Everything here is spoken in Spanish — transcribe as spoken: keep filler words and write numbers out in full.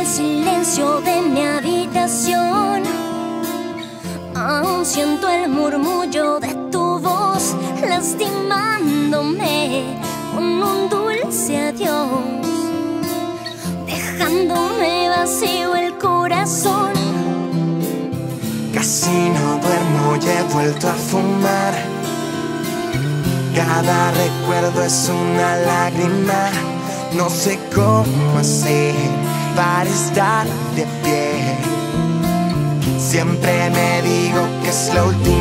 el silencio de mi habitación. Aún siento el murmullo de tu voz lastimándome con un dulce adiós, dejándome vacío el corazón. Casi no duermo y he vuelto a fumar. Cada recuerdo es una lágrima. No sé cómo hacer para estar de pie. Siempre me digo que es la última